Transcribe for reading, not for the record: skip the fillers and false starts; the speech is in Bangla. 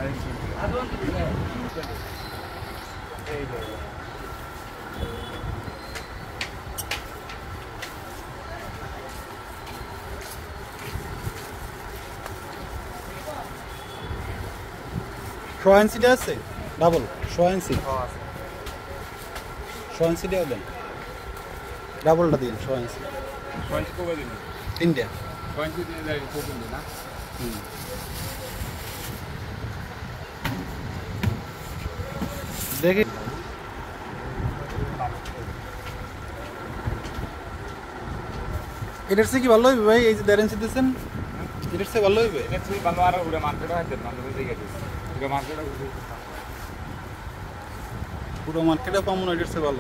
সোয়াইনসিটা আছে ডাবল সোয়াইনসি সোয়াইনসিটাও দেন ডাবলটা দিন সোয়াইনসি তিনটা দেখি এটার চেয়ে কি ভালো হইবে ভাই এই যে দেড় দিচ্ছেন এটার চেয়ে ভালো হইবে ভালো আর ওটা মার্কেটে হাতে মার্কেটে পুরো মার্কেটে পাবো না এটার চেয়ে ভালো